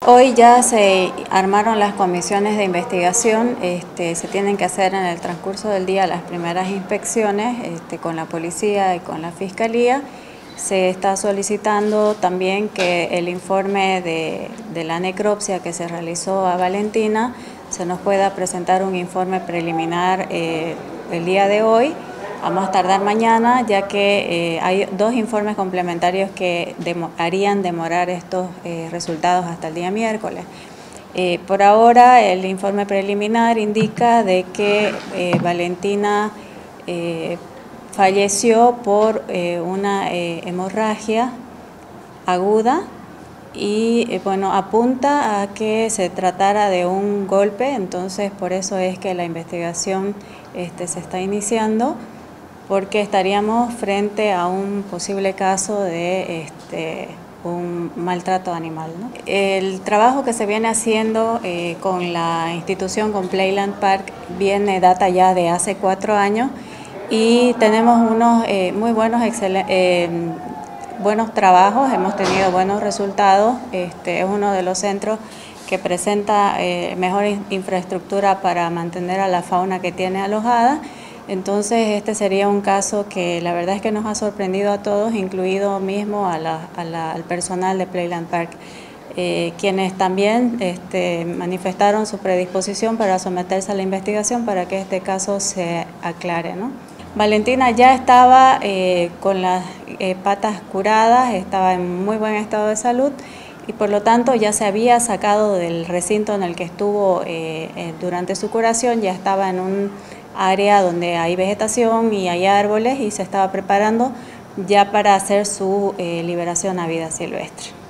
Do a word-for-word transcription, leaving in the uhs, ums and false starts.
Hoy ya se armaron las comisiones de investigación, este, se tienen que hacer en el transcurso del día las primeras inspecciones este, con la policía y con la fiscalía. Se está solicitando también que el informe de, de la necropsia que se realizó a Valentina se nos pueda presentar un informe preliminar eh, el día de hoy, a más tardar mañana, ya que eh, hay dos informes complementarios que demo, harían demorar estos eh, resultados hasta el día miércoles. Eh, por ahora, el informe preliminar indica de que eh, Valentina eh, falleció por eh, una eh, hemorragia aguda y eh, bueno, apunta a que se tratara de un golpe, entonces por eso es que la investigación este, se está iniciando, porque estaríamos frente a un posible caso de este, un maltrato animal, ¿no? El trabajo que se viene haciendo eh, con la institución, con Playland Park, viene, data ya de hace cuatro años y tenemos unos eh, muy buenos, eh, buenos trabajos, hemos tenido buenos resultados. Este, es uno de los centros que presenta eh, mejor infraestructura para mantener a la fauna que tiene alojada. Entonces este sería un caso que la verdad es que nos ha sorprendido a todos, incluido mismo a la, a la, al personal de Playland Park, eh, quienes también este, manifestaron su predisposición para someterse a la investigación para que este caso se aclare, ¿no? Valentina ya estaba eh, con las eh, patas curadas, estaba en muy buen estado de salud y por lo tanto ya se había sacado del recinto en el que estuvo eh, eh, durante su curación, ya estaba en un área donde hay vegetación y hay árboles y se estaba preparando ya para hacer su eh, liberación a vida silvestre.